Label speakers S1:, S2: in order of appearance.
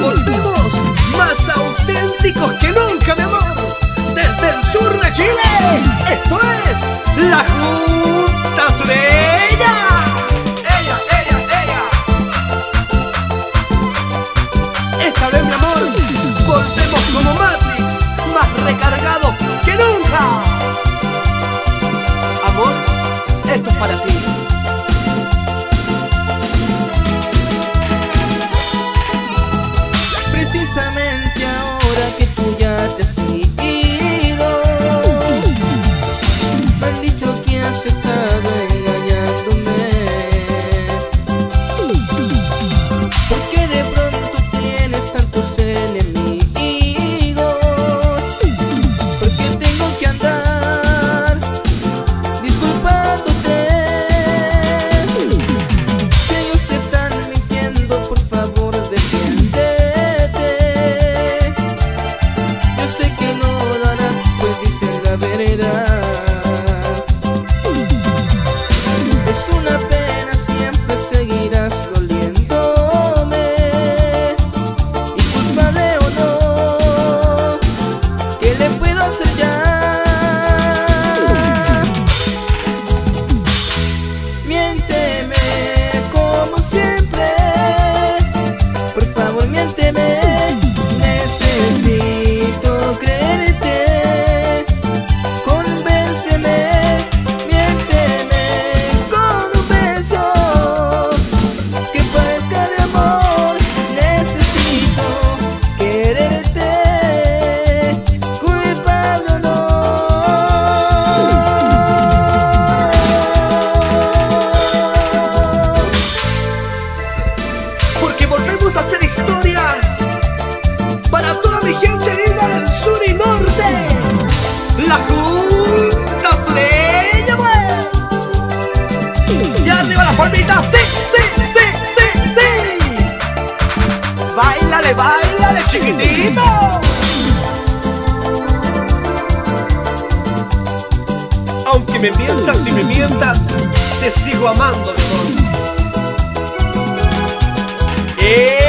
S1: volvemos más auténticos que nunca, mi amor. Desde el sur de Chile, esto es La Junta Sureña. Ella. Esta vez, mi amor, volvemos como Matrix, más recargados que nunca. Amor, esto es para ti.
S2: Precisamente ahora que tú ya te has ido, me han dicho que has estado engañándome, porque de pronto tienes tantos enemigos, porque tengo que andar disculpándote. Si ellos te están mintiendo, por favor defiende. Es una pena, siempre seguirás doliéndome, y culpable o no, ¿qué le puedo hacer ya? Miénteme como siempre, por favor miénteme, necesito creerte.
S1: Volvemos a hacer historias para toda mi gente linda del sur y norte. La Junta Sureña, pues. Y arriba las palmitas, sí. Báilale, chiquitito. Aunque me mientas y me mientas, te sigo amando, mi amor.